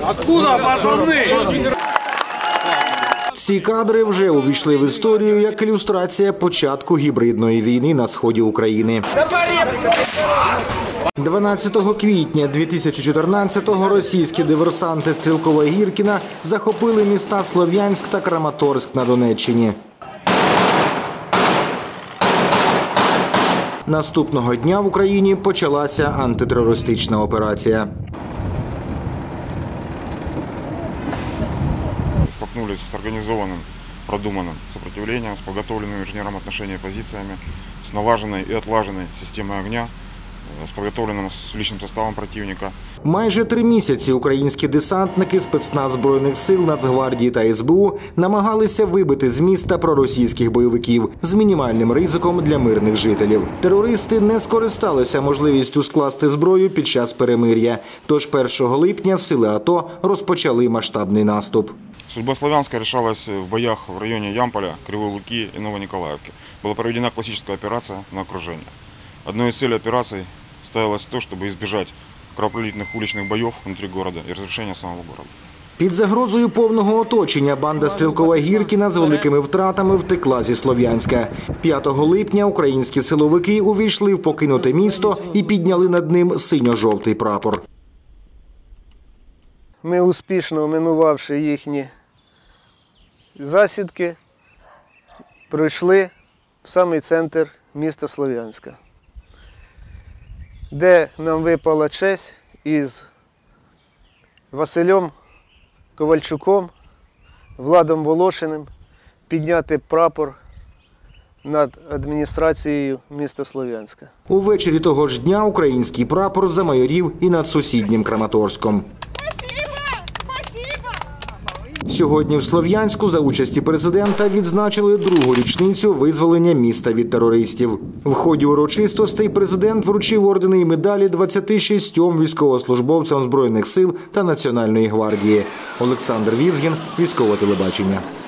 Откуда, пацани? Ці кадри вже увійшли в історію як ілюстрація початку гібридної війни на сході України. 12 квітня 2014-го російські диверсанти Стрілкова-Гіркіна захопили міста Слов'янськ та Краматорськ на Донеччині. Наступного дня в Україні почалася антитерористична операція. Столкнулись с организованным, продуманным сопротивлением, с подготовленными инженером отношений позициями, с налаженной и отлаженной системой огня, с подготовленным с личным составом противника. Майже 3 місяці українські десантники, спецназ Збройних сил, Нацгвардії та СБУ намагалися вибити з міста проросійських бойовиків з мінімальним ризиком для мирних жителів. Терористи не скористалися можливістю скласти зброю під час перемир'я. Тож 1 липня сили АТО розпочали масштабний наступ. Судьба Славянска решалась в боях в районе Ямполя, Кривой Луки и Новониколаевки. Была проведена классическая операция на окружение. Одной из целей операции ставилось то, чтобы избежать кровопролитных уличных боев внутри города и разрушения самого города. Під загрозою повного оточення банда Стрілкова-Гіркіна з великими втратами втекла зі Слов'янська. 5 липня українські силовики увійшли в покинуте місто і підняли над ним синьо-жовтий прапор. Ми успішно минувавши їхні засідки, пройшли в самий центр міста Слов'янська, де нам випала честь із Василем Ковальчуком, Владом Волошиним підняти прапор над адміністрацією міста Слов'янська. Увечері того ж дня український прапор замайорів і над сусіднім Краматорськом. Сьогодні в Слов'янську за участі президента відзначили 2-гу річницю визволення міста від терористів. В ході урочистостей президент вручив ордени і медалі 26 військовослужбовцям Збройних сил та Національної гвардії. Олександр Візгін, Військове телебачення.